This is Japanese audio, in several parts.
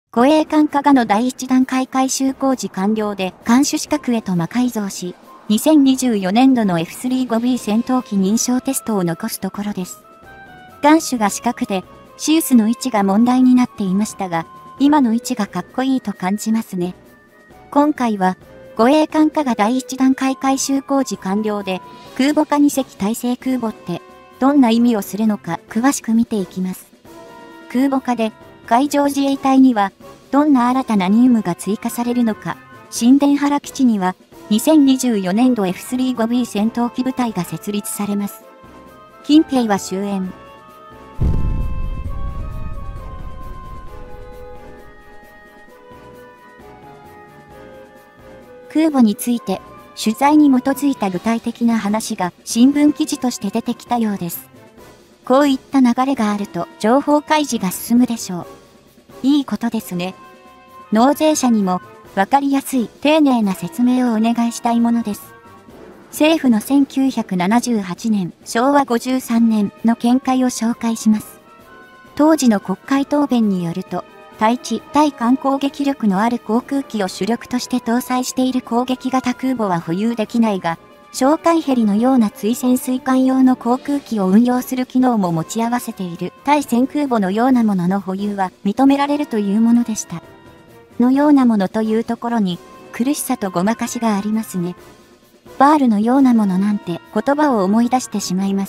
護衛艦加賀の第1段階改修工事完了で艦首資格へと魔改造し、2024年度の F35B 戦闘機認証テストを残すところです。艦首が四角で、シウスの位置が問題になっていましたが、今の位置がかっこいいと感じますね。今回は、護衛艦加賀第1段階改修工事完了で、空母化2隻体制空母って、どんな意味をするのか詳しく見ていきます。空母化で、海上自衛隊には、どんな新たな任務が追加されるのか、新田原基地には、2024年度 F35B 戦闘機部隊が設立されます。近平は終焉。空母について、取材に基づいた具体的な話が新聞記事として出てきたようです。こういった流れがあると情報開示が進むでしょう。いいことですね。納税者にもわかりやすい丁寧な説明をお願いしたいものです。政府の1978年、昭和53年の見解を紹介します。当時の国会答弁によると、対地、対艦攻撃力のある航空機を主力として搭載している攻撃型空母は保有できないが、哨戒ヘリのような追潜水艦用の航空機を運用する機能も持ち合わせている対戦空母のようなものの保有は認められるというものでした。のようなものというところに苦しさとごまかしがありますね。バールのようなものなんて言葉を思い出してしまいます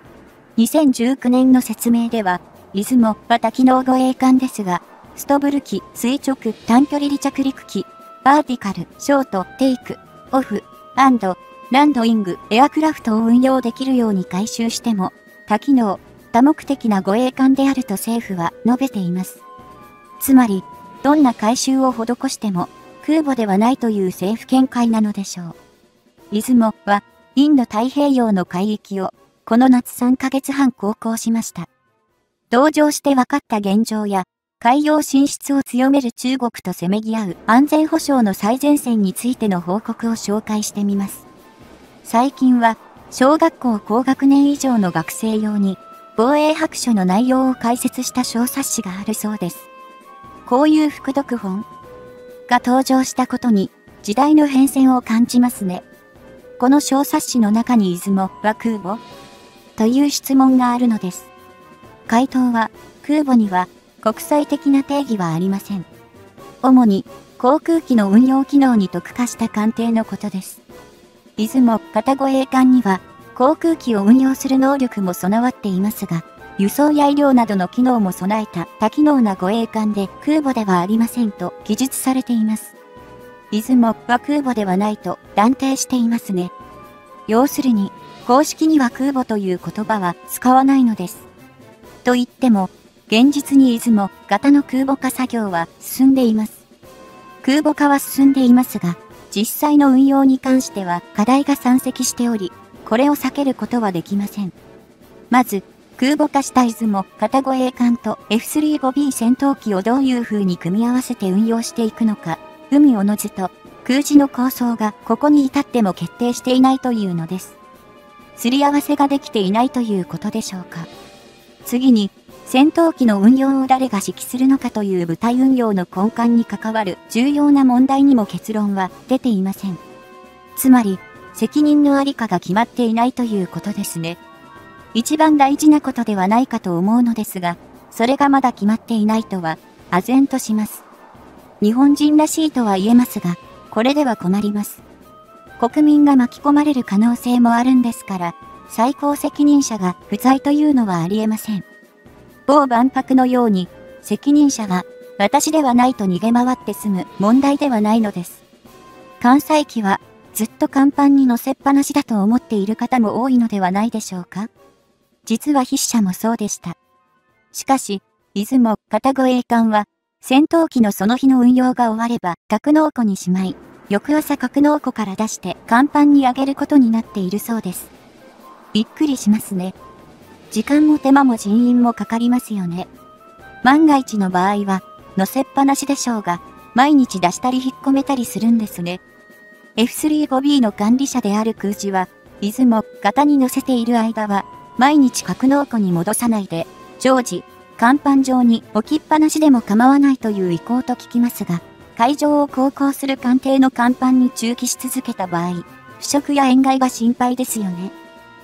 。2019年の説明では、出雲は多機能護衛艦ですが、ストブル機、垂直、短距離離着陸機、バーティカル、ショート、テイク、オフ、ランドイング、エアクラフトを運用できるように改修しても、多機能、多目的な護衛艦であると政府は述べています。つまり、どんな改修を施しても、空母ではないという政府見解なのでしょう。出雲は、インド太平洋の海域を、この夏3ヶ月半航行しました。同乗して分かった現状や、海洋進出を強める中国とせめぎ合う安全保障の最前線についての報告を紹介してみます。最近は、小学校高学年以上の学生用に、防衛白書の内容を解説した小冊子があるそうです。こういう副読本が登場したことに、時代の変遷を感じますね。この小冊子の中に出雲は空母という質問があるのです。回答は、空母には国際的な定義はありません。主に、航空機の運用機能に特化した艦艇のことです。出雲型護衛艦には航空機を運用する能力も備わっていますが、輸送や医療などの機能も備えた多機能な護衛艦で空母ではありませんと記述されています。出雲は空母ではないと断定していますね。要するに、公式には空母という言葉は使わないのです。と言っても、現実に出雲型の空母化作業は進んでいます。空母化は進んでいますが、実際の運用に関しては課題が山積しており、これを避けることはできません。まず、空母化した出雲型護衛艦と F35B 戦闘機をどういう風に組み合わせて運用していくのか、海おのずと空自の構想がここに至っても決定していないというのです。すり合わせができていないということでしょうか。次に、戦闘機の運用を誰が指揮するのかという部隊運用の根幹に関わる重要な問題にも結論は出ていません。つまり、責任のありかが決まっていないということですね。一番大事なことではないかと思うのですが、それがまだ決まっていないとは、唖然とします。日本人らしいとは言えますが、これでは困ります。国民が巻き込まれる可能性もあるんですから、最高責任者が不在というのはありえません。某万博のように、責任者が私ではないと逃げ回って済む問題ではないのです。関西機はずっと甲板に乗せっぱなしだと思っている方も多いのではないでしょうか。実は筆者もそうでした。しかし、出雲型護衛艦は、戦闘機のその日の運用が終われば格納庫にしまい、翌朝格納庫から出して甲板に上げることになっているそうです。びっくりしますね。時間も手間も人員もかかりますよね。万が一の場合は、乗せっぱなしでしょうが、毎日出したり引っ込めたりするんですね。F35B の管理者である空自は、出雲型に乗せている間は、毎日格納庫に戻さないで、常時、 甲板上に置きっぱなしでも構わないという意向と聞きますが、海上を航行する艦艇の甲板に駐機し続けた場合、腐食や塩害が心配ですよね。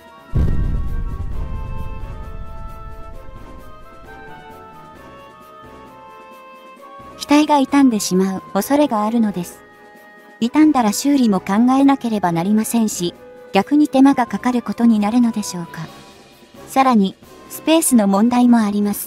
機体が傷んでしまう恐れがあるのです。傷んだら修理も考えなければなりませんし、逆に手間がかかることになるのでしょうか。さらに、スペースの問題もあります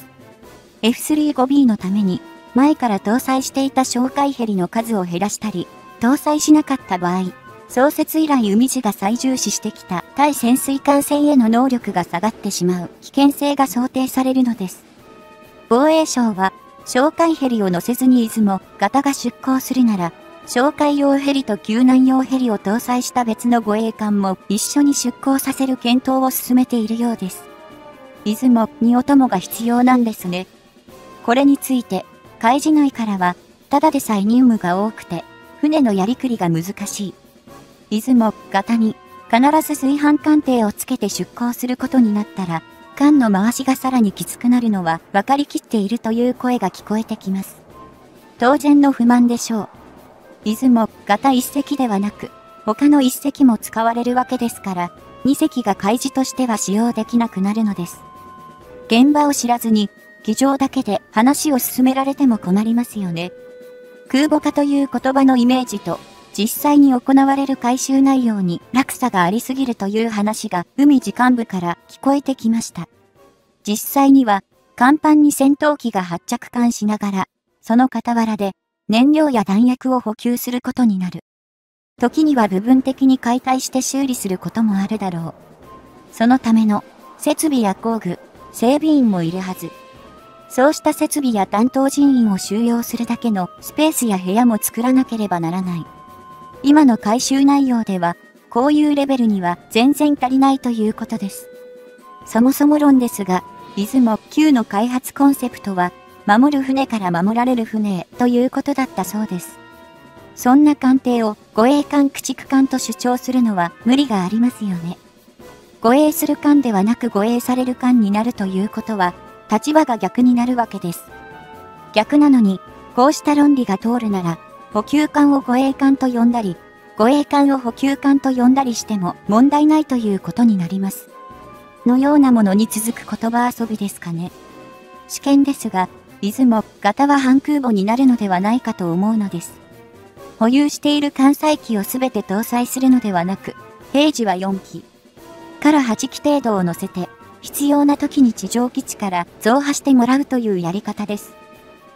。F35B のために、前から搭載していた哨戒ヘリの数を減らしたり、搭載しなかった場合、創設以来海自が最重視してきた対潜水艦船への能力が下がってしまう危険性が想定されるのです。防衛省は、哨戒ヘリを乗せずに出雲型が出港するなら、哨戒用ヘリと救難用ヘリを搭載した別の護衛艦も一緒に出港させる検討を進めているようです。出雲にお供が必要なんですね。これについて、海自内からは、ただでさえ任務が多くて、船のやりくりが難しい。出雲型に必ず炊飯艦艇をつけて出港することになったら、艦の回しがさらにきつくなるのは分かりきっているという声が聞こえてきます。当然の不満でしょう。出雲型1隻ではなく、他の1隻も使われるわけですから、2隻が海自としては使用できなくなるのです。現場を知らずに、機上だけで話を進められても困りますよね。空母化という言葉のイメージと、実際に行われる改修内容に落差がありすぎるという話が海自幹部から聞こえてきました。実際には、甲板に戦闘機が発着艦しながら、その傍らで燃料や弾薬を補給することになる。時には部分的に解体して修理することもあるだろう。そのための設備や工具、整備員もいるはず。そうした設備や担当人員を収容するだけのスペースや部屋も作らなければならない。今の改修内容では、こういうレベルには全然足りないということです。そもそも論ですが、出雲級の開発コンセプトは、守る船から守られる船へということだったそうです。そんな艦艇を護衛艦駆逐艦と主張するのは無理がありますよね。護衛する艦ではなく護衛される艦になるということは、立場が逆になるわけです。逆なのに、こうした論理が通るなら、補給艦を護衛艦と呼んだり、護衛艦を補給艦と呼んだりしても問題ないということになります。のようなものに続く言葉遊びですかね。試験ですが、出雲型は半空母になるのではないかと思うのです。保有している艦載機をすべて搭載するのではなく、平時は4機から8機程度を乗せて、必要な時に地上基地から増派してもらうというやり方です。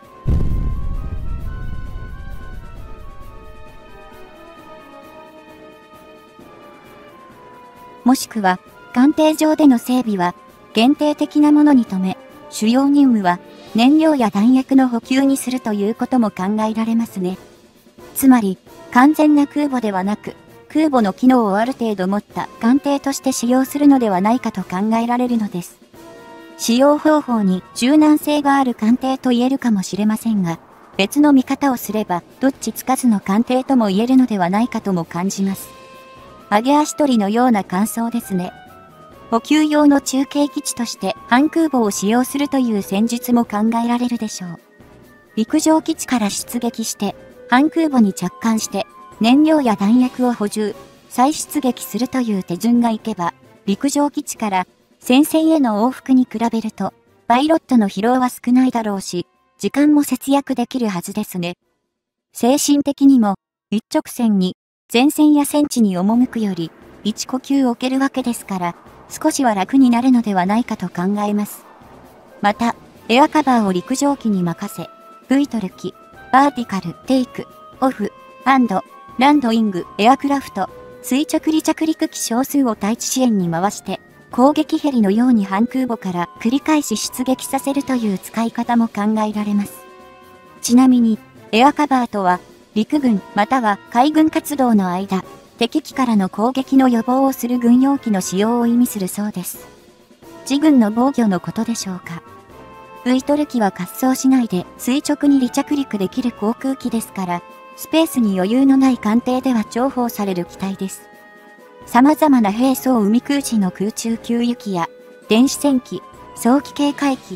もしくは、艦艇上での整備は限定的なものに止め、主要任務は燃料や弾薬の補給にするということも考えられますね。つまり、完全な空母ではなく、空母の機能をある程度持った艦艇として使用するのではないかと考えられるのです。使用方法に柔軟性がある艦艇と言えるかもしれませんが、別の見方をすればどっちつかずの艦艇とも言えるのではないかとも感じます。揚げ足取りのような感想ですね。補給用の中継基地として半空母を使用するという戦術も考えられるでしょう。陸上基地から出撃して、半空母に着艦して、燃料や弾薬を補充、再出撃するという手順がいけば、陸上基地から戦線への往復に比べると、パイロットの疲労は少ないだろうし、時間も節約できるはずですね。精神的にも、一直線に、前線や戦地に赴くより、一呼吸置けるわけですから、少しは楽になるのではないかと考えます。また、エアカバーを陸上機に任せ、V トル機、バーティカル、テイク、オフ、ランドイング、エアクラフト、垂直離着陸機少数を対地支援に回して、攻撃ヘリのように半空母から繰り返し出撃させるという使い方も考えられます。ちなみに、エアカバーとは、陸軍または海軍活動の間、敵機からの攻撃の予防をする軍用機の使用を意味するそうです。自軍の防御のことでしょうか。V トル機は滑走しないで垂直に離着陸できる航空機ですから、スペースに余裕のない艦艇では重宝される機体です。様々な兵装海空時の空中給油機や、電子戦機、早期警戒機、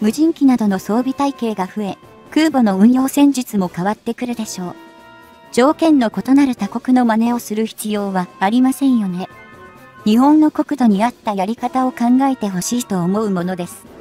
無人機などの装備体系が増え、空母の運用戦術も変わってくるでしょう。条件の異なる他国の真似をする必要はありませんよね。日本の国土に合ったやり方を考えてほしいと思うものです。